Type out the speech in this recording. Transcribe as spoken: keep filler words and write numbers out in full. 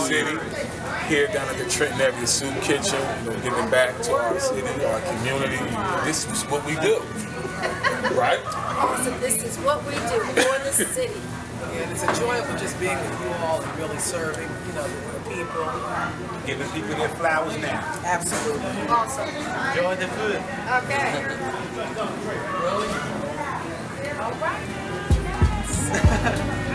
city, here down at the Trenton Avenue Soup Kitchen, you know, giving back to our city, our community. This is what we do, right? Awesome. This is what we do for the city. And it's enjoyable just being with you all and really serving, you know, the people. Giving people their flowers now. Absolutely. Awesome. Enjoy the food. Okay. Really? All right.